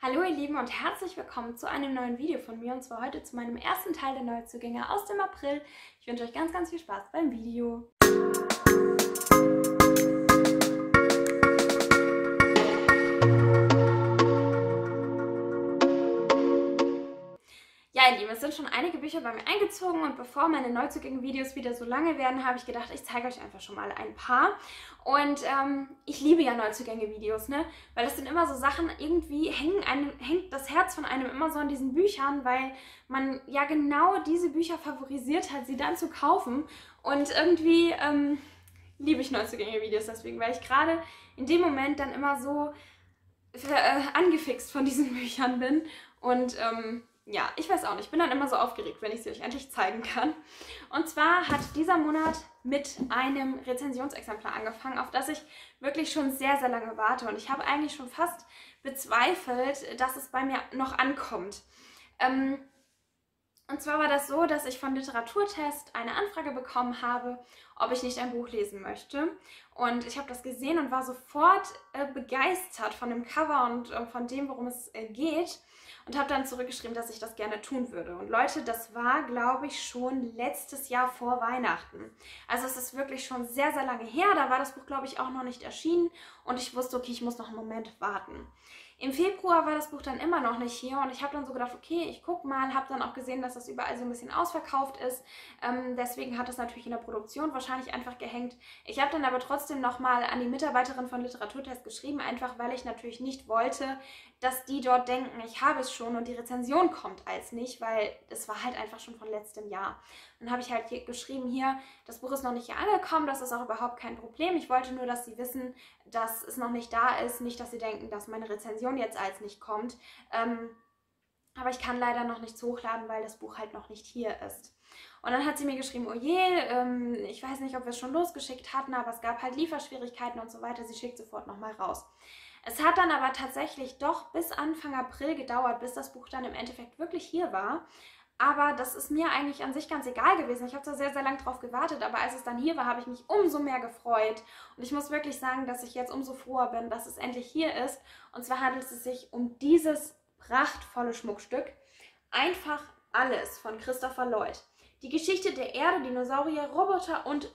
Hallo ihr Lieben und herzlich willkommen zu einem neuen Video von mir, und zwar heute zu meinem ersten Teil der Neuzugänge aus dem April. Ich wünsche euch ganz, ganz viel Spaß beim Video. Ja, ihr Lieben, es sind schon einige Bücher bei mir eingezogen und bevor meine Neuzugänge-Videos wieder so lange werden, habe ich gedacht, ich zeige euch einfach schon mal ein paar. Und ich liebe ja Neuzugänge-Videos, ne? Weil das sind immer so Sachen, irgendwie hängt das Herz von einem immer so an diesen Büchern, weil man ja genau diese Bücher favorisiert hat, sie dann zu kaufen. Und irgendwie liebe ich Neuzugänge-Videos deswegen, weil ich gerade in dem Moment dann immer so angefixt von diesen Büchern bin. Und ja, ich weiß auch nicht, ich bin dann immer so aufgeregt, wenn ich sie euch endlich zeigen kann. Und zwar hat dieser Monat mit einem Rezensionsexemplar angefangen, auf das ich wirklich schon sehr, sehr lange warte. Und ich habe eigentlich schon fast bezweifelt, dass es bei mir noch ankommt. Und zwar war das so, dass ich von Literaturtest eine Anfrage bekommen habe, ob ich nicht ein Buch lesen möchte. Und ich habe das gesehen und war sofort begeistert von dem Cover und von dem, worum es geht. Und habe dann zurückgeschrieben, dass ich das gerne tun würde. Und Leute, das war, glaube ich, schon letztes Jahr vor Weihnachten. Also es ist wirklich schon sehr, sehr lange her. Da war das Buch, glaube ich, auch noch nicht erschienen. Und ich wusste, okay, ich muss noch einen Moment warten. Im Februar war das Buch dann immer noch nicht hier und ich habe dann so gedacht, okay, ich gucke mal, habe dann auch gesehen, dass das überall so ein bisschen ausverkauft ist. Deswegen hat es natürlich in der Produktion wahrscheinlich einfach gehängt. Ich habe dann aber trotzdem nochmal an die Mitarbeiterin von Literaturtest geschrieben, einfach weil ich natürlich nicht wollte, dass die dort denken, ich habe es schon und die Rezension kommt als nicht, weil es war halt einfach schon von letztem Jahr. Dann habe ich halt hier geschrieben, hier, das Buch ist noch nicht hier angekommen, das ist auch überhaupt kein Problem. Ich wollte nur, dass sie wissen, dass es noch nicht da ist, nicht, dass sie denken, dass meine Rezension jetzt als nicht kommt. Aber ich kann leider noch nichts hochladen, weil das Buch halt noch nicht hier ist. Und dann hat sie mir geschrieben, oh je, ich weiß nicht, ob wir es schon losgeschickt hatten, aber es gab halt Lieferschwierigkeiten und so weiter. Sie schickt sofort nochmal raus. Es hat dann aber tatsächlich doch bis Anfang April gedauert, bis das Buch dann im Endeffekt wirklich hier war. Aber das ist mir eigentlich an sich ganz egal gewesen. Ich habe zwar sehr, sehr lange drauf gewartet, aber als es dann hier war, habe ich mich umso mehr gefreut. Und ich muss wirklich sagen, dass ich jetzt umso froher bin, dass es endlich hier ist. Und zwar handelt es sich um dieses prachtvolle Schmuckstück. Einfach alles von Christopher Lloyd. Die Geschichte der Erde, Dinosaurier, Roboter und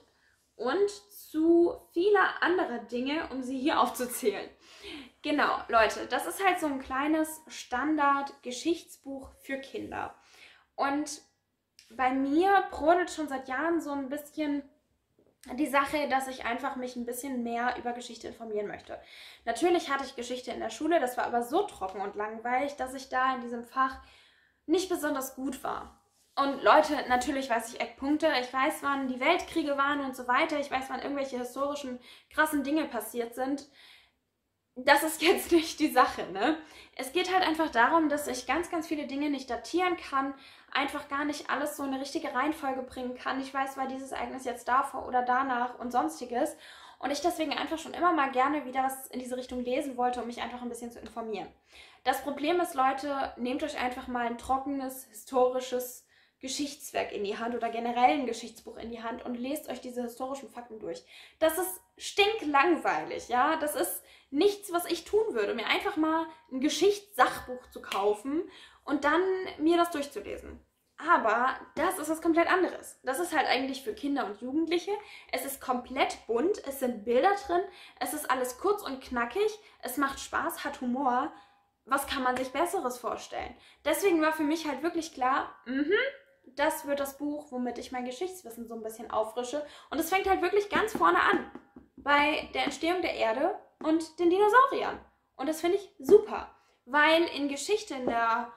zu vieler anderer Dinge, um sie hier aufzuzählen. Genau, Leute, das ist halt so ein kleines Standard-Geschichtsbuch für Kinder. Und bei mir brodelt schon seit Jahren so ein bisschen die Sache, dass ich einfach mich ein bisschen mehr über Geschichte informieren möchte. Natürlich hatte ich Geschichte in der Schule, das war aber so trocken und langweilig, dass ich da in diesem Fach nicht besonders gut war. Und Leute, natürlich weiß ich Eckpunkte, ich weiß, wann die Weltkriege waren und so weiter, ich weiß, wann irgendwelche historischen, krassen Dinge passiert sind. Das ist jetzt nicht die Sache, ne? Es geht halt einfach darum, dass ich ganz, ganz viele Dinge nicht datieren kann, einfach gar nicht alles so in eine richtige Reihenfolge bringen kann. Ich weiß, war dieses Ereignis jetzt davor oder danach und sonstiges. Und ich deswegen einfach schon immer mal gerne wieder was in diese Richtung lesen wollte, um mich einfach ein bisschen zu informieren. Das Problem ist, Leute, nehmt euch einfach mal ein trockenes, historisches Geschichtswerk in die Hand oder generell ein Geschichtsbuch in die Hand und lest euch diese historischen Fakten durch. Das ist stinklangweilig, ja. Das ist nichts, was ich tun würde, mir einfach mal ein Geschichtssachbuch zu kaufen und dann mir das durchzulesen. Aber das ist was komplett anderes. Das ist halt eigentlich für Kinder und Jugendliche. Es ist komplett bunt, es sind Bilder drin, es ist alles kurz und knackig, es macht Spaß, hat Humor. Was kann man sich Besseres vorstellen? Deswegen war für mich halt wirklich klar, das wird das Buch, womit ich mein Geschichtswissen so ein bisschen auffrische. Und es fängt halt wirklich ganz vorne an, bei der Entstehung der Erde und den Dinosauriern. Und das finde ich super, weil in Geschichte in der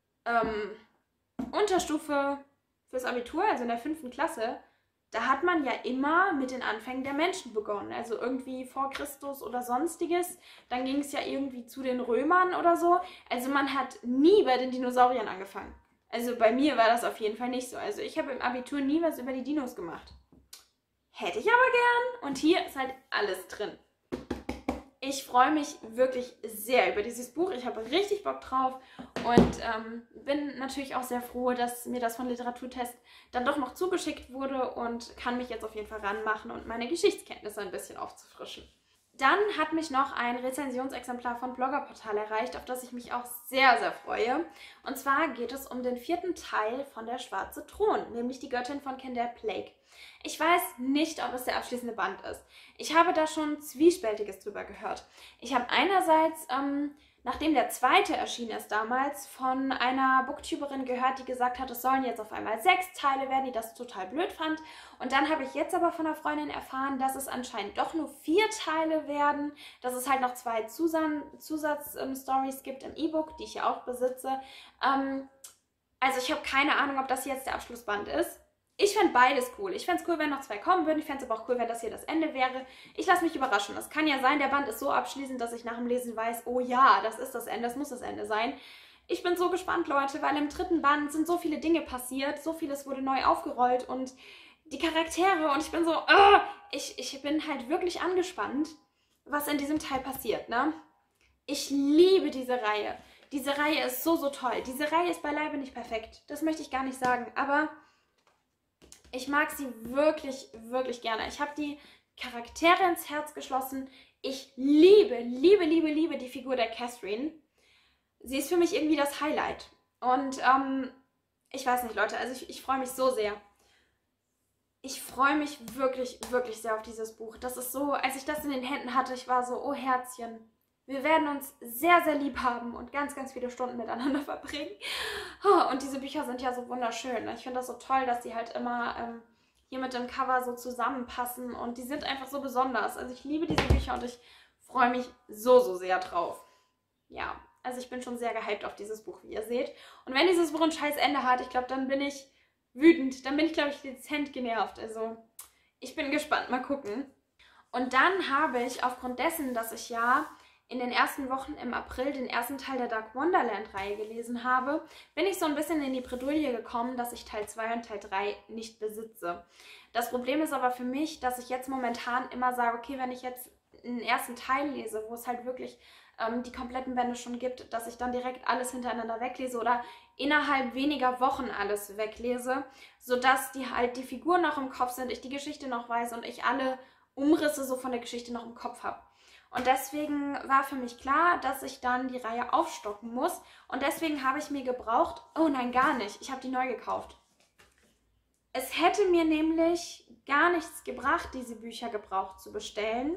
Unterstufe fürs Abitur, also in der 5. Klasse, da hat man ja immer mit den Anfängen der Menschen begonnen. Also irgendwie vor Christus oder sonstiges. Dann ging es ja irgendwie zu den Römern oder so. Also man hat nie bei den Dinosauriern angefangen. Also bei mir war das auf jeden Fall nicht so. Also ich habe im Abitur nie was über die Dinos gemacht. Hätte ich aber gern. Und hier ist halt alles drin. Ich freue mich wirklich sehr über dieses Buch. Ich habe richtig Bock drauf und bin natürlich auch sehr froh, dass mir das von Literaturtest dann doch noch zugeschickt wurde und kann mich jetzt auf jeden Fall ranmachen und meine Geschichtskenntnisse ein bisschen aufzufrischen. Dann hat mich noch ein Rezensionsexemplar von Bloggerportal erreicht, auf das ich mich auch sehr, sehr freue. Und zwar geht es um den 4. Teil von Der schwarze Thron, nämlich die Göttin von Kendall Plague. Ich weiß nicht, ob es der abschließende Band ist. Ich habe da schon Zwiespältiges drüber gehört. Ich habe einerseits, nachdem der 2. erschienen ist damals, von einer Booktuberin gehört, die gesagt hat, es sollen jetzt auf einmal 6 Teile werden, die das total blöd fand. Und dann habe ich jetzt aber von einer Freundin erfahren, dass es anscheinend doch nur 4 Teile werden, dass es halt noch 2 Zusatzstories gibt im E-Book, die ich ja auch besitze. Also ich habe keine Ahnung, ob das jetzt der Abschlussband ist. Ich fände beides cool. Ich fände es cool, wenn noch 2 kommen würden. Ich fände es aber auch cool, wenn das hier das Ende wäre. Ich lasse mich überraschen. Es kann ja sein, der Band ist so abschließend, dass ich nach dem Lesen weiß, oh ja, das ist das Ende, das muss das Ende sein. Ich bin so gespannt, Leute, weil im 3. Band sind so viele Dinge passiert, so vieles wurde neu aufgerollt und die Charaktere und ich bin so, ich bin halt wirklich angespannt, was in diesem Teil passiert, ne? Ich liebe diese Reihe. Diese Reihe ist so, so toll. Diese Reihe ist beileibe nicht perfekt. Das möchte ich gar nicht sagen, aber ich mag sie wirklich, wirklich gerne. Ich habe die Charaktere ins Herz geschlossen. Ich liebe, liebe, liebe, liebe die Figur der Catherine. Sie ist für mich irgendwie das Highlight. Und ich weiß nicht, Leute, also ich freue mich so sehr. Ich freue mich wirklich, wirklich sehr auf dieses Buch. Das ist so, als ich das in den Händen hatte, ich war so, oh Herzchen. Wir werden uns sehr, sehr lieb haben und ganz, ganz viele Stunden miteinander verbringen. Und diese Bücher sind ja so wunderschön. Ich finde das so toll, dass die halt immer hier mit dem Cover so zusammenpassen. Und die sind einfach so besonders. Also ich liebe diese Bücher und ich freue mich so, so sehr drauf. Ja, also ich bin schon sehr gehypt auf dieses Buch, wie ihr seht. Und wenn dieses Buch ein scheiß Ende hat, ich glaube, dann bin ich wütend. Dann bin ich, glaube ich, dezent genervt. Also ich bin gespannt. Mal gucken. Und dann habe ich aufgrund dessen, dass ich ja in den ersten Wochen im April den ersten Teil der Dark Wonderland-Reihe gelesen habe, bin ich so ein bisschen in die Bredouille gekommen, dass ich Teil 2 und Teil 3 nicht besitze. Das Problem ist aber für mich, dass ich jetzt momentan immer sage, okay, wenn ich jetzt einen ersten Teil lese, wo es halt wirklich die kompletten Bände schon gibt, dass ich dann direkt alles hintereinander weglese oder innerhalb weniger Wochen alles weglese, sodass die Figuren noch im Kopf sind, ich die Geschichte noch weiß und ich alle Umrisse so von der Geschichte noch im Kopf habe. Und deswegen war für mich klar, dass ich dann die Reihe aufstocken muss. Und deswegen habe ich mir gebraucht, oh nein, gar nicht, ich habe die neu gekauft. Es hätte mir nämlich gar nichts gebracht, diese Bücher gebraucht zu bestellen,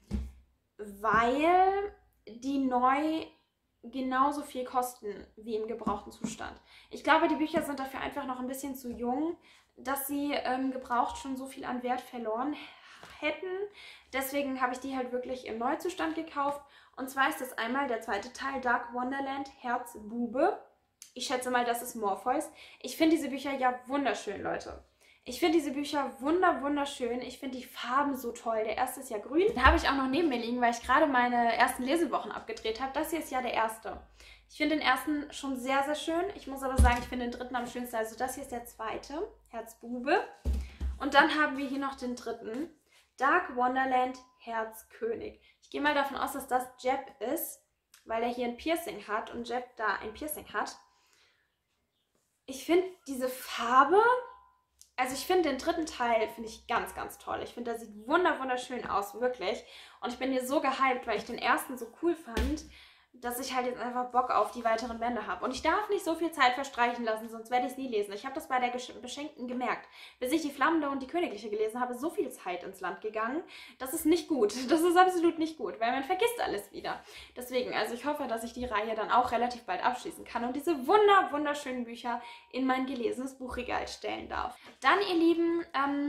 weil die neu genauso viel kosten wie im gebrauchten Zustand. Ich glaube, die Bücher sind dafür einfach noch ein bisschen zu jung, dass sie gebraucht schon so viel an Wert verloren hätten. Deswegen habe ich die halt wirklich im Neuzustand gekauft. Und zwar ist das einmal der 2. Teil, Dark Wonderland, Herzbube. Ich schätze mal, das ist Morpheus. Ich finde diese Bücher ja wunderschön, Leute. Ich finde diese Bücher wunderschön. Ich finde die Farben so toll. Der erste ist ja grün. Den habe ich auch noch neben mir liegen, weil ich gerade meine ersten Lesewochen abgedreht habe. Das hier ist ja der erste. Ich finde den ersten schon sehr, sehr schön. Ich muss aber sagen, ich finde den 3. am schönsten. Also das hier ist der 2. Herzbube. Und dann haben wir hier noch den 3. Dark Wonderland, Herzkönig. Ich gehe mal davon aus, dass das Jeb ist, weil er hier ein Piercing hat und Jeb da ein Piercing hat. Ich finde diese Farbe, also ich finde den 3. Teil, finde ich ganz, ganz toll. Ich finde, der sieht wunderschön aus, wirklich. Und ich bin hier so gehypt, weil ich den ersten so cool fand, dass ich halt jetzt einfach Bock auf die weiteren Bände habe. Und ich darf nicht so viel Zeit verstreichen lassen, sonst werde ich es nie lesen. Ich habe das bei der Beschenkten gemerkt. Bis ich die Flammende und die Königliche gelesen habe, so viel Zeit ins Land gegangen. Das ist nicht gut. Das ist absolut nicht gut, weil man vergisst alles wieder. Deswegen, also ich hoffe, dass ich die Reihe dann auch relativ bald abschließen kann und diese wunderschönen Bücher in mein gelesenes Buchregal stellen darf. Dann, ihr Lieben,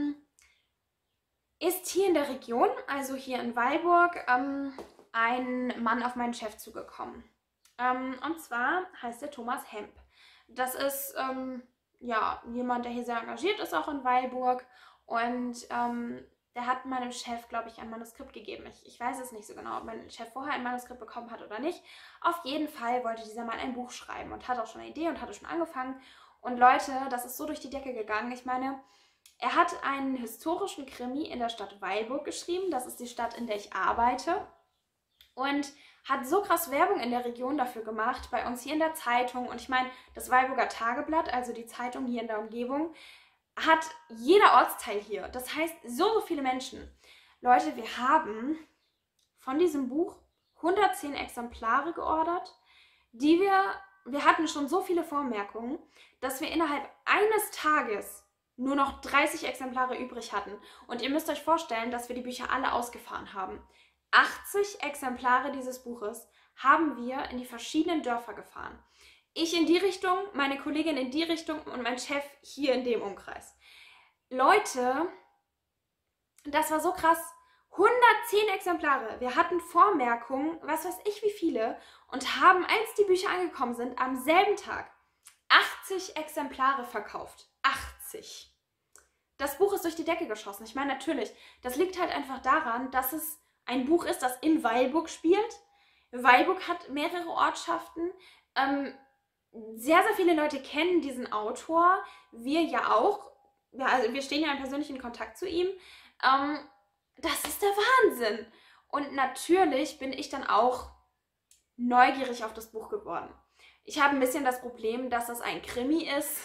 ist hier in der Region, also hier in Weilburg, ein Mann auf meinen Chef zugekommen. Und zwar heißt er Thomas Hemp. Das ist ja jemand, der hier sehr engagiert ist, auch in Weilburg. Und der hat meinem Chef, glaube ich, ein Manuskript gegeben. Ich weiß es nicht so genau, ob mein Chef vorher ein Manuskript bekommen hat oder nicht. Auf jeden Fall wollte dieser Mann ein Buch schreiben und hat auch schon eine Idee und hatte schon angefangen. Und Leute, das ist so durch die Decke gegangen. Ich meine, er hat einen historischen Krimi in der Stadt Weilburg geschrieben. Das ist die Stadt, in der ich arbeite. Und hat so krass Werbung in der Region dafür gemacht, bei uns hier in der Zeitung. Und ich meine, das Weilburger Tageblatt, also die Zeitung hier in der Umgebung, hat jeder Ortsteil hier. Das heißt, so viele Menschen. Leute, wir haben von diesem Buch 110 Exemplare geordert, die wir hatten schon so viele Vormerkungen, dass wir innerhalb eines Tages nur noch 30 Exemplare übrig hatten. Und ihr müsst euch vorstellen, dass wir die Bücher alle ausgefahren haben. 80 Exemplare dieses Buches haben wir in die verschiedenen Dörfer gefahren. Ich in die Richtung, meine Kollegin in die Richtung und mein Chef hier in dem Umkreis. Leute, das war so krass. 110 Exemplare. Wir hatten Vormerkungen, was weiß ich wie viele, und haben, als die Bücher angekommen sind, am selben Tag 80 Exemplare verkauft. 80. Das Buch ist durch die Decke geschossen. Ich meine, natürlich, das liegt halt einfach daran, dass es ein Buch ist, das in Weilburg spielt. Weilburg hat mehrere Ortschaften. Sehr, sehr viele Leute kennen diesen Autor. Wir ja auch. Ja, also wir stehen ja in persönlichen Kontakt zu ihm. Das ist der Wahnsinn. Und natürlich bin ich dann auch neugierig auf das Buch geworden. Ich habe ein bisschen das Problem, dass das ein Krimi ist.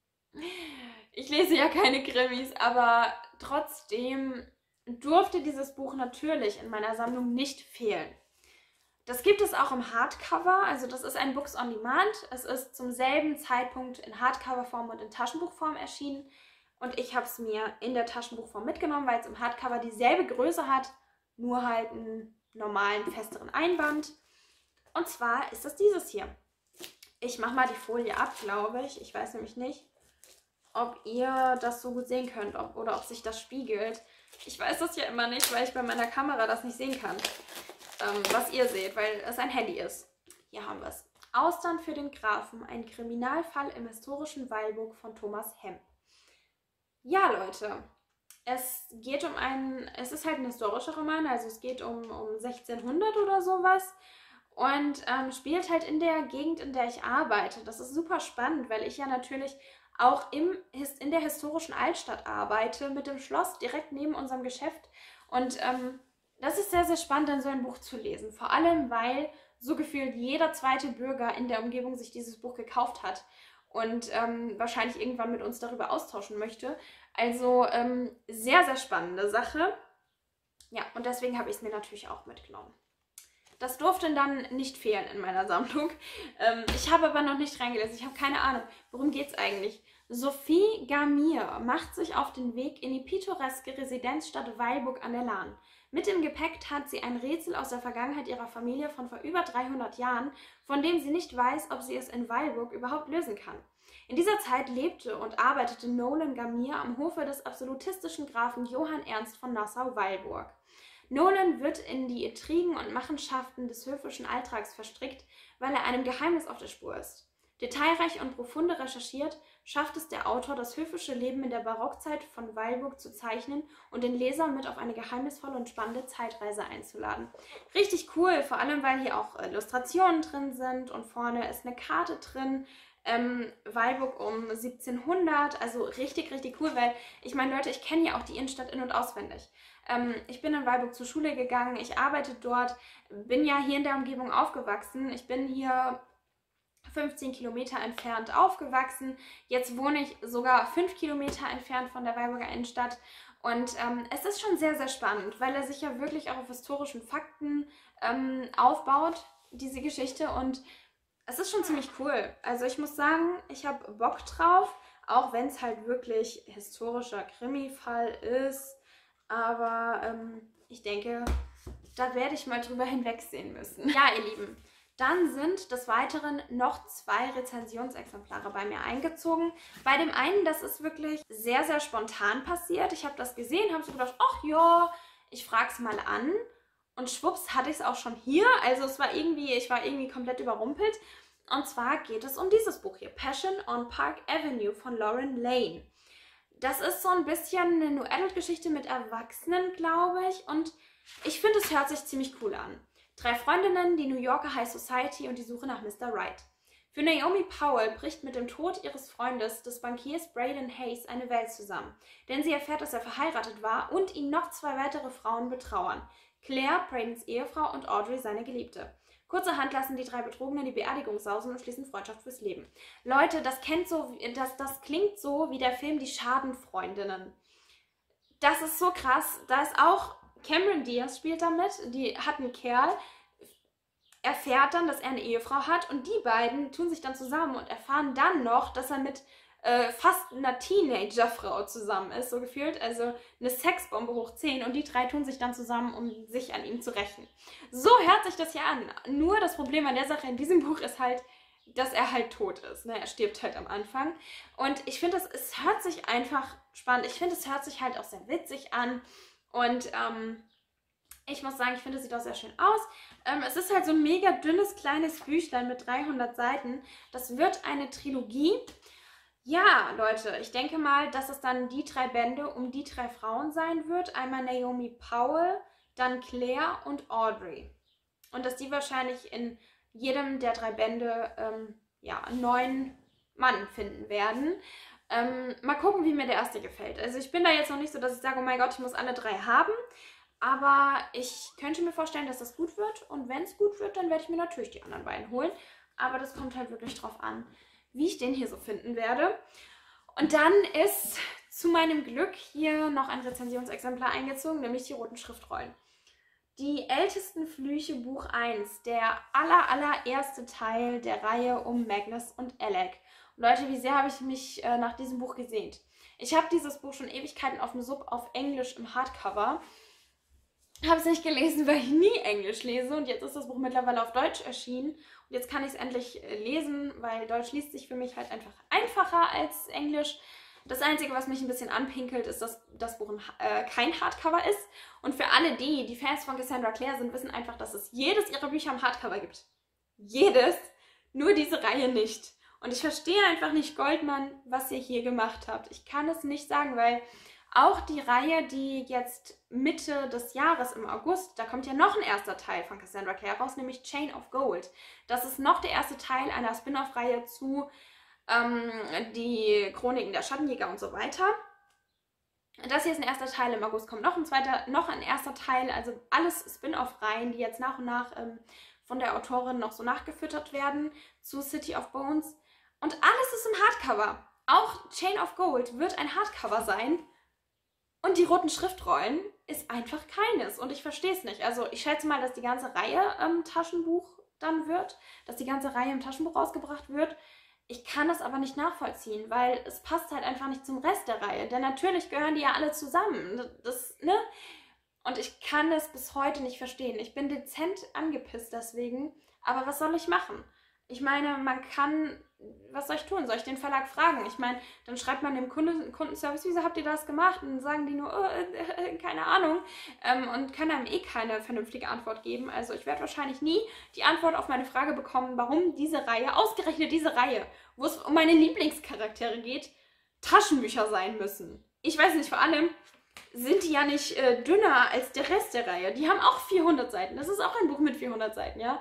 Ich lese ja keine Krimis, aber trotzdem durfte dieses Buch natürlich in meiner Sammlung nicht fehlen. Das gibt es auch im Hardcover, also das ist ein Books on Demand. Es ist zum selben Zeitpunkt in Hardcover-Form und in Taschenbuchform erschienen. Und ich habe es mir in der Taschenbuchform mitgenommen, weil es im Hardcover dieselbe Größe hat, nur halt einen normalen, festeren Einband. Und zwar ist das dieses hier. Ich mache mal die Folie ab, glaube ich. Ich weiß nämlich nicht, ob ihr das so gut sehen könnt oder ob sich das spiegelt. Ich weiß das ja immer nicht, weil ich bei meiner Kamera das nicht sehen kann, was ihr seht, weil es ein Handy ist. Hier haben wir es. Austern für den Grafen, ein Kriminalfall im historischen Weilburg von Thomas Hemp. Ja, Leute, es ist halt ein historischer Roman, also es geht um 1600 oder sowas und spielt halt in der Gegend, in der ich arbeite. Das ist super spannend, weil ich ja natürlich auch in der historischen Altstadt arbeite, mit dem Schloss direkt neben unserem Geschäft. Und das ist sehr, sehr spannend, dann so ein Buch zu lesen. Vor allem, weil so gefühlt jeder zweite Bürger in der Umgebung sich dieses Buch gekauft hat und wahrscheinlich irgendwann mit uns darüber austauschen möchte. Also sehr, sehr spannende Sache. Ja, und deswegen habe ich es mir natürlich auch mitgenommen. Das durfte dann nicht fehlen in meiner Sammlung. Ich habe aber noch nicht reingelesen. Ich habe keine Ahnung, worum geht es eigentlich. Sophie Gamir macht sich auf den Weg in die pittoreske Residenzstadt Weilburg an der Lahn. Mit im Gepäck hat sie ein Rätsel aus der Vergangenheit ihrer Familie von vor über 300 Jahren, von dem sie nicht weiß, ob sie es in Weilburg überhaupt lösen kann. In dieser Zeit lebte und arbeitete Nolan Gamir am Hofe des absolutistischen Grafen Johann Ernst von Nassau-Weilburg. Nolan wird in die Intrigen und Machenschaften des höfischen Alltags verstrickt, weil er einem Geheimnis auf der Spur ist. Detailreich und profunde recherchiert, schafft es der Autor, das höfische Leben in der Barockzeit von Weilburg zu zeichnen und den Leser mit auf eine geheimnisvolle und spannende Zeitreise einzuladen. Richtig cool, vor allem weil hier auch Illustrationen drin sind und vorne ist eine Karte drin. Weilburg um 1700, also richtig, richtig cool, weil ich meine, Leute, ich kenne ja auch die Innenstadt in- und auswendig. Ich bin in Weilburg zur Schule gegangen, ich arbeite dort, bin ja hier in der Umgebung aufgewachsen. Ich bin hier 15 Kilometer entfernt aufgewachsen. Jetzt wohne ich sogar 5 Kilometer entfernt von der Weilburger Innenstadt. Und es ist schon sehr, sehr spannend, weil er sich ja wirklich auch auf historischen Fakten aufbaut, diese Geschichte. Und es ist schon ziemlich cool. Also ich muss sagen, ich habe Bock drauf, auch wenn es halt wirklich historischer Krimi-Fall ist. Aber ich denke, da werde ich mal drüber hinwegsehen müssen. Ja, ihr Lieben, dann sind des Weiteren noch 2 Rezensionsexemplare bei mir eingezogen. Bei dem einen, das ist wirklich sehr, sehr spontan passiert. Ich habe das gesehen, habe so gedacht, ach ja, ich frage es mal an. Und schwupps hatte ich es auch schon hier. Also ich war irgendwie komplett überrumpelt. Und zwar geht es um dieses Buch hier, Passion on Park Avenue von Lauren Lane. Das ist so ein bisschen eine New Adult Geschichte mit Erwachsenen, glaube ich. Und ich finde, es hört sich ziemlich cool an. 3 Freundinnen, die New Yorker High Society und die Suche nach Mr. Right. Für Naomi Powell bricht mit dem Tod ihres Freundes, des Bankiers Braden Hayes, eine Welt zusammen. Denn sie erfährt, dass er verheiratet war und ihn noch 2 weitere Frauen betrauern. Claire, Bradens Ehefrau, und Audrey, seine Geliebte. Kurzerhand lassen die 3 Betrogenen die Beerdigung sausen und schließen Freundschaft fürs Leben. Leute, das klingt so wie der Film Die Schadenfreundinnen. Das ist so krass. Da ist auch Cameron Diaz spielt damit, die hat einen Kerl, erfährt dann, dass er eine Ehefrau hat und die beiden tun sich dann zusammen und erfahren dann noch, dass er mit fast einer Teenagerfrau zusammen ist, so gefühlt, also eine Sexbombe hoch 10 und die drei tun sich dann zusammen, um sich an ihm zu rächen. So hört sich das ja an. Nur das Problem an der Sache in diesem Buch ist halt, dass er halt tot ist. Ne? Er stirbt halt am Anfang. Und ich finde, es hört sich einfach spannend. Ich finde, es hört sich halt auch sehr witzig an. Und ich muss sagen, ich finde, es sieht auch sehr schön aus. Es ist halt so ein mega dünnes, kleines Büchlein mit 300 Seiten. Das wird eine Trilogie. Ja, Leute, ich denke mal, dass es dann die 3 Bände um die 3 Frauen sein wird. Einmal Naomi Powell, dann Claire und Audrey. Und dass die wahrscheinlich in jedem der 3 Bände einen neuen Mann finden werden. Mal gucken, wie mir der erste gefällt. Also ich bin da jetzt noch nicht so, dass ich sage, oh mein Gott, ich muss alle 3 haben. Aber ich könnte mir vorstellen, dass das gut wird. Und wenn es gut wird, dann werde ich mir natürlich die anderen beiden holen. Aber das kommt halt wirklich drauf an, wie ich den hier so finden werde. Und dann ist zu meinem Glück hier noch ein Rezensionsexemplar eingezogen, nämlich die roten Schriftrollen. Die ältesten Flüche Buch 1, der allererste Teil der Reihe um Magnus und Alec. Und Leute, wie sehr habe ich mich nach diesem Buch gesehnt. Ich habe dieses Buch schon Ewigkeiten auf dem Sub auf Englisch im Hardcover. Habe es nicht gelesen, weil ich nie Englisch lese und jetzt ist das Buch mittlerweile auf Deutsch erschienen. Und jetzt kann ich es endlich lesen, weil Deutsch liest sich für mich halt einfach einfacher als Englisch. Das Einzige, was mich ein bisschen anpinkelt, ist, dass das Buch kein Hardcover ist. Und für alle die Fans von Cassandra Clare sind, wissen einfach, dass es jedes ihrer Bücher im Hardcover gibt. Jedes, nur diese Reihe nicht. Und ich verstehe einfach nicht, Goldman, was ihr hier gemacht habt. Ich kann es nicht sagen, weil auch die Reihe, die jetzt Mitte des Jahres im August, da kommt ja noch ein erster Teil von Cassandra Clare raus, nämlich Chain of Gold. Das ist noch der erste Teil einer Spin-off-Reihe zu die Chroniken der Schattenjäger und so weiter. Das hier ist ein erster Teil, im August kommt noch ein erster Teil, also alles Spin-off-Reihen, die jetzt nach und nach von der Autorin noch so nachgefüttert werden zu City of Bones. Und alles ist im Hardcover. Auch Chain of Gold wird ein Hardcover sein. Und die roten Schriftrollen ist einfach keines. Und ich verstehe es nicht. Also ich schätze mal, dass die ganze Reihe Taschenbuch dann wird. Dass die ganze Reihe im Taschenbuch rausgebracht wird. Ich kann das aber nicht nachvollziehen, weil es passt halt einfach nicht zum Rest der Reihe. Denn natürlich gehören die ja alle zusammen. Ne? Und ich kann es bis heute nicht verstehen. Ich bin dezent angepisst deswegen. Aber was soll ich machen? Ich meine, man kann, was soll ich tun? Soll ich den Verlag fragen? Ich meine, dann schreibt man dem Kundenservice, wieso habt ihr das gemacht? Und dann sagen die nur, keine Ahnung. Und kann einem eh keine vernünftige Antwort geben. Also ich werde wahrscheinlich nie die Antwort auf meine Frage bekommen, warum diese Reihe, ausgerechnet diese Reihe, wo es um meine Lieblingscharaktere geht, Taschenbücher sein müssen. Ich weiß nicht, vor allem sind die ja nicht dünner als der Rest der Reihe. Die haben auch 400 Seiten. Das ist auch ein Buch mit 400 Seiten, ja.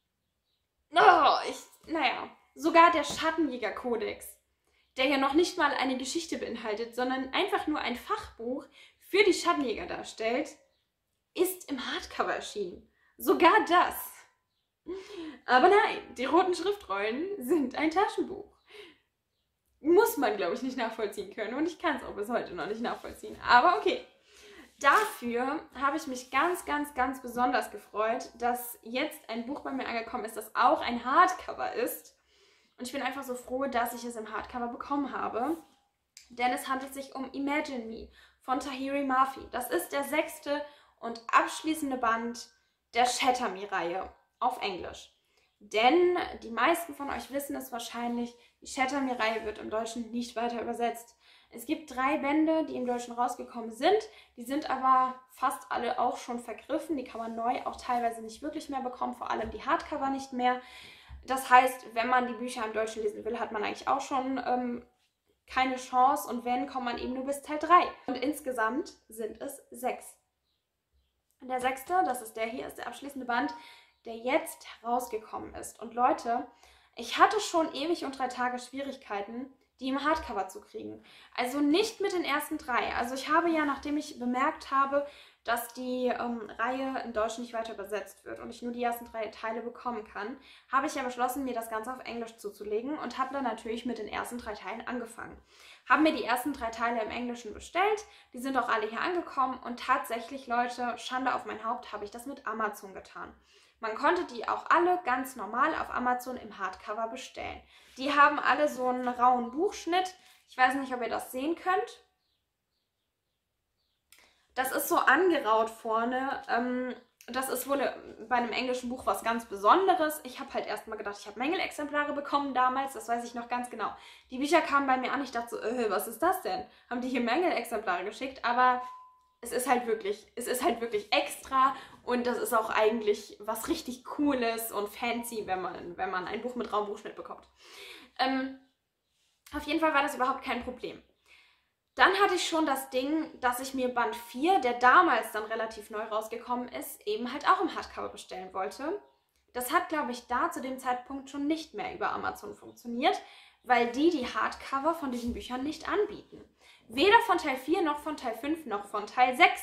Naja, sogar der Schattenjäger-Kodex, der ja noch nicht mal eine Geschichte beinhaltet, sondern einfach nur ein Fachbuch für die Schattenjäger darstellt, ist im Hardcover erschienen. Sogar das. Aber nein, die roten Schriftrollen sind ein Taschenbuch. Muss man, glaube ich, nicht nachvollziehen können und ich kann es auch bis heute noch nicht nachvollziehen. Aber okay. Dafür habe ich mich ganz besonders gefreut, dass jetzt ein Buch bei mir angekommen ist, das auch ein Hardcover ist. Und ich bin einfach so froh, dass ich es im Hardcover bekommen habe. Denn es handelt sich um Imagine Me von Tahereh Mafi. Das ist der 6. und abschließende Band der Shatter Me-Reihe auf Englisch. Denn die meisten von euch wissen es wahrscheinlich, die Shatter Me-Reihe wird im Deutschen nicht weiter übersetzt. Es gibt 3 Bände, die im Deutschen rausgekommen sind. Die sind aber fast alle auch schon vergriffen. Die kann man neu auch teilweise nicht wirklich mehr bekommen, vor allem die Hardcover nicht mehr. Das heißt, wenn man die Bücher im Deutschen lesen will, hat man eigentlich auch schon keine Chance. Und wenn, kommt man eben nur bis Teil 3. Und insgesamt sind es 6. Der 6., das ist der hier, ist der abschließende Band, der jetzt herausgekommen ist. Und Leute, ich hatte schon ewig und 3 Tage Schwierigkeiten, die im Hardcover zu kriegen. Also nicht mit den ersten 3. Also ich habe ja, nachdem ich bemerkt habe, dass die Reihe in Deutsch nicht weiter übersetzt wird und ich nur die ersten 3 Teile bekommen kann, habe ich ja beschlossen, mir das Ganze auf Englisch zuzulegen und habe dann natürlich mit den ersten 3 Teilen angefangen. Habe mir die ersten 3 Teile im Englischen bestellt, die sind auch alle hier angekommen und tatsächlich, Leute, Schande auf mein Haupt, habe ich das mit Amazon getan. Man konnte die auch alle ganz normal auf Amazon im Hardcover bestellen. Die haben alle so einen rauen Buchschnitt. Ich weiß nicht, ob ihr das sehen könnt. Das ist so angeraut vorne. Das ist wohl bei einem englischen Buch was ganz Besonderes. Ich habe halt erstmal gedacht, ich habe Mängelexemplare bekommen damals. Das weiß ich noch ganz genau. Die Bücher kamen bei mir an. Ich dachte so, was ist das denn? Haben die hier Mängelexemplare geschickt? Aber es ist halt wirklich extra und das ist auch eigentlich was richtig Cooles und fancy, wenn man ein Buch mit rauem Buchschnitt bekommt. Auf jeden Fall war das überhaupt kein Problem. Dann hatte ich schon das Ding, dass ich mir Band 4, der damals dann relativ neu rausgekommen ist, eben halt auch im Hardcover bestellen wollte. Das hat, glaube ich, da zu dem Zeitpunkt schon nicht mehr über Amazon funktioniert, weil die Hardcover von diesen Büchern nicht anbieten. Weder von Teil 4 noch von Teil 5 noch von Teil 6.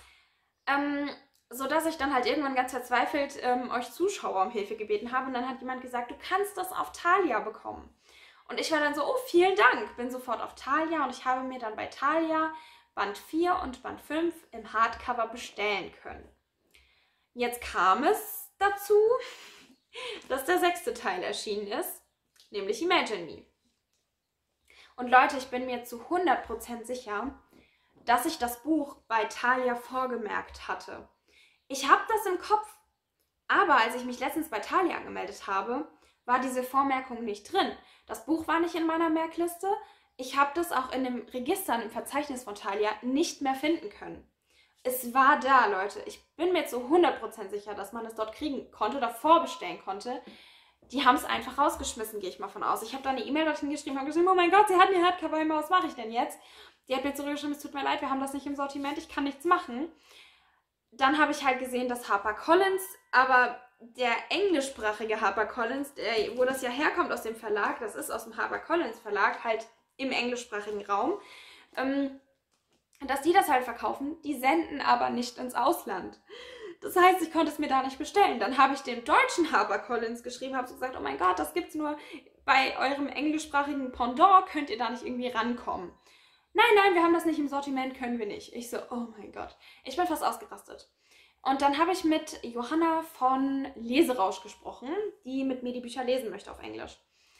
Sodass ich dann halt irgendwann ganz verzweifelt euch Zuschauer um Hilfe gebeten habe und dann hat jemand gesagt, du kannst das auf Thalia bekommen. Und ich war dann so, oh, vielen Dank, bin sofort auf Thalia und ich habe mir dann bei Thalia Band 4 und Band 5 im Hardcover bestellen können. Jetzt kam es dazu, dass der 6. Teil erschienen ist, nämlich Imagine Me. Und Leute, ich bin mir zu 100% sicher, dass ich das Buch bei Thalia vorgemerkt hatte. Ich habe das im Kopf, aber als ich mich letztens bei Thalia angemeldet habe, war diese Vormerkung nicht drin. Das Buch war nicht in meiner Merkliste. Ich habe das auch in dem Register, im Verzeichnis von Thalia nicht mehr finden können. Es war da, Leute. Ich bin mir zu 100% sicher, dass man es dort kriegen konnte oder vorbestellen konnte. Die haben es einfach rausgeschmissen, gehe ich mal von aus. Ich habe da eine E-Mail dorthin geschrieben und geschrieben, oh mein Gott, sie hatten ihr Hardcover immer, was mache ich denn jetzt? Die hat mir zurückgeschrieben, es tut mir leid, wir haben das nicht im Sortiment, ich kann nichts machen. Dann habe ich halt gesehen, dass HarperCollins, aber der englischsprachige HarperCollins, wo das ja herkommt aus dem Verlag, das ist aus dem HarperCollins Verlag, halt im englischsprachigen Raum, dass die das halt verkaufen, die senden aber nicht ins Ausland. Das heißt, ich konnte es mir da nicht bestellen. Dann habe ich dem deutschen HarperCollins geschrieben, habe so gesagt, oh mein Gott, das gibt's nur bei eurem englischsprachigen Pendant, könnt ihr da nicht irgendwie rankommen? Nein, wir haben das nicht im Sortiment, können wir nicht. Ich so, oh mein Gott. Ich bin fast ausgerastet. Und dann habe ich mit Johanna von Leserausch gesprochen, die mit mir die Bücher lesen möchte auf Englisch.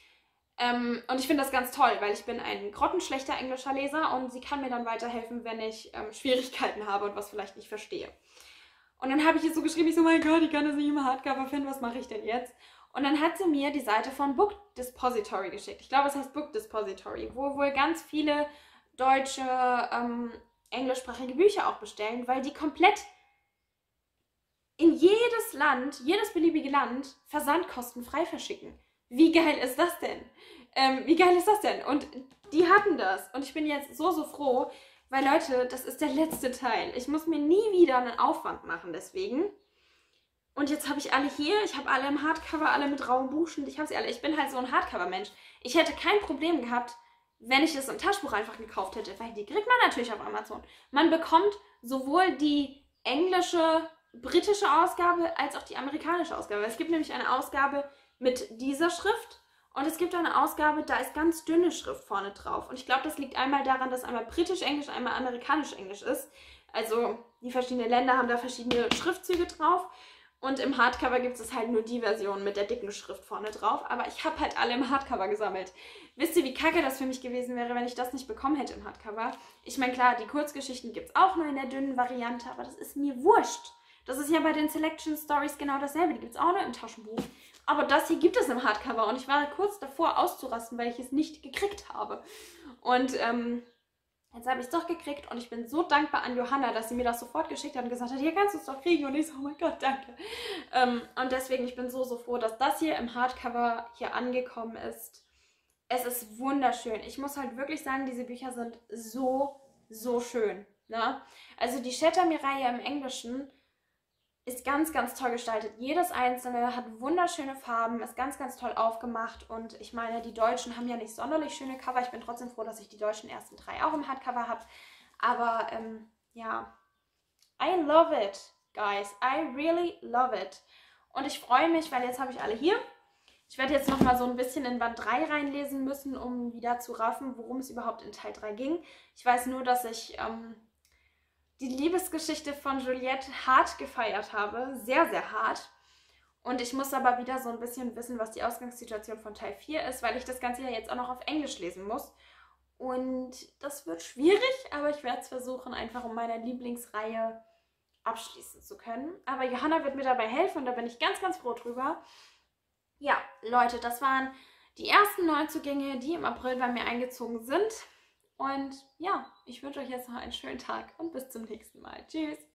Und ich finde das ganz toll, weil ich bin ein grottenschlechter englischer Leser und sie kann mir dann weiterhelfen, wenn ich Schwierigkeiten habe und was vielleicht nicht verstehe. Und dann habe ich ihr so geschrieben, ich so, mein Gott, ich kann das nicht im Hardcover finden, was mache ich denn jetzt? Und dann hat sie mir die Seite von Book Depository geschickt. Ich glaube, es heißt Book Depository, wo wohl ganz viele deutsche, englischsprachige Bücher auch bestellen, weil die komplett in jedes Land, jedes beliebige Land, versandkostenfrei verschicken. Wie geil ist das denn? Und die hatten das. Und ich bin jetzt so froh, weil Leute, das ist der letzte Teil. Ich muss mir nie wieder einen Aufwand machen deswegen. Und jetzt habe ich alle hier. Ich habe alle im Hardcover, alle mit rauem Buchschnitt. Ich habe sie alle. Ich bin halt so ein Hardcover-Mensch. Ich hätte kein Problem gehabt, wenn ich das im Taschenbuch einfach gekauft hätte, weil die kriegt man natürlich auf Amazon. Man bekommt sowohl die englische, britische Ausgabe als auch die amerikanische Ausgabe. Es gibt nämlich eine Ausgabe mit dieser Schrift und es gibt eine Ausgabe, da ist ganz dünne Schrift vorne drauf. Und ich glaube, das liegt einmal daran, dass einmal britisch-englisch, einmal amerikanisch-englisch ist. Also die verschiedenen Länder haben da verschiedene Schriftzüge drauf. Und im Hardcover gibt es halt nur die Version mit der dicken Schrift vorne drauf. Aber ich habe halt alle im Hardcover gesammelt. Wisst ihr, wie kacke das für mich gewesen wäre, wenn ich das nicht bekommen hätte im Hardcover? Ich meine, klar, die Kurzgeschichten gibt es auch nur in der dünnen Variante, aber das ist mir wurscht. Das ist ja bei den Selection Stories genau dasselbe. Die gibt es auch nur im Taschenbuch. Aber das hier gibt es im Hardcover. Und ich war kurz davor auszurasten, weil ich es nicht gekriegt habe. Und jetzt habe ich es doch gekriegt und ich bin so dankbar an Johanna, dass sie mir das sofort geschickt hat und gesagt hat, hier kannst du es doch kriegen. Und ich so, oh mein Gott, danke. Und deswegen, ich bin so froh, dass das hier im Hardcover hier angekommen ist. Es ist wunderschön. Ich muss halt wirklich sagen, diese Bücher sind so schön. Ne? Also die Shatter Me-Reihe im Englischen ist ganz toll gestaltet. Jedes einzelne hat wunderschöne Farben, ist ganz toll aufgemacht und ich meine, die Deutschen haben ja nicht sonderlich schöne Cover. Ich bin trotzdem froh, dass ich die deutschen ersten 3 auch im Hardcover habe. Aber ja, I love it, guys. I really love it. Und ich freue mich, weil jetzt habe ich alle hier. Ich werde jetzt nochmal so ein bisschen in Band 3 reinlesen müssen, um wieder zu raffen, worum es überhaupt in Teil 3 ging. Ich weiß nur, dass ich die Liebesgeschichte von Juliette hart gefeiert habe. Sehr, sehr hart. Und ich muss aber wieder so ein bisschen wissen, was die Ausgangssituation von Teil 4 ist, weil ich das Ganze ja jetzt auch noch auf Englisch lesen muss. Und das wird schwierig, aber ich werde es versuchen, einfach um meine Lieblingsreihe abschließen zu können. Aber Johanna wird mir dabei helfen und da bin ich ganz, ganz froh drüber. Ja, Leute, das waren die ersten Neuzugänge, die im April bei mir eingezogen sind. Und ja, ich wünsche euch jetzt noch einen schönen Tag und bis zum nächsten Mal. Tschüss!